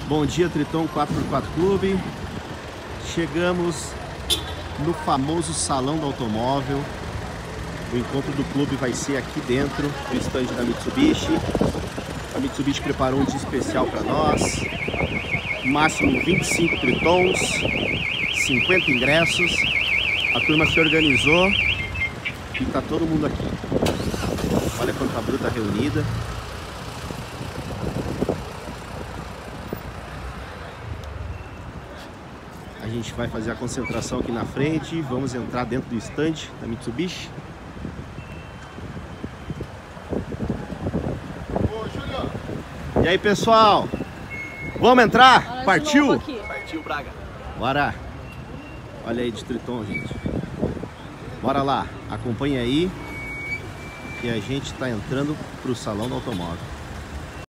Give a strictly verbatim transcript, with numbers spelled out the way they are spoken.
Bom dia, Triton quatro por quatro Clube. Chegamos no famoso Salão do Automóvel. O encontro do clube vai ser aqui dentro do estande da Mitsubishi. A Mitsubishi preparou um dia especial para nós. Máximo vinte e cinco Tritons, cinquenta ingressos. A turma se organizou e está todo mundo aqui. Olha quanta bruta reunida. A gente vai fazer a concentração aqui na frente. Vamos entrar dentro do estande da Mitsubishi. E aí, pessoal? Vamos entrar? Olha, partiu? Partiu, Braga. Bora. Olha aí de Triton, gente. Bora lá. Acompanha aí. Que a gente está entrando para o Salão do Automóvel.